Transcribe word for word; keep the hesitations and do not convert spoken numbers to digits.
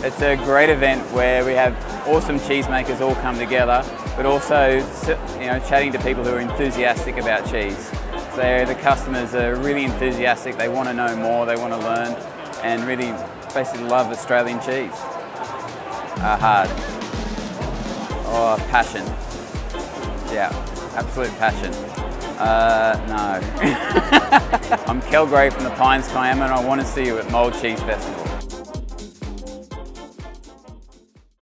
It's a great event where we have awesome cheesemakers all come together, but also, you know, chatting to people who are enthusiastic about cheese. So the customers are really enthusiastic, they want to know more, they want to learn, and really basically love Australian cheese. Uh, hard. Oh, passion. Yeah, absolute passion. Uh, no. I'm Kel Gray from the Pines, Kiama, and I want to see you at MOULD Cheese Festival.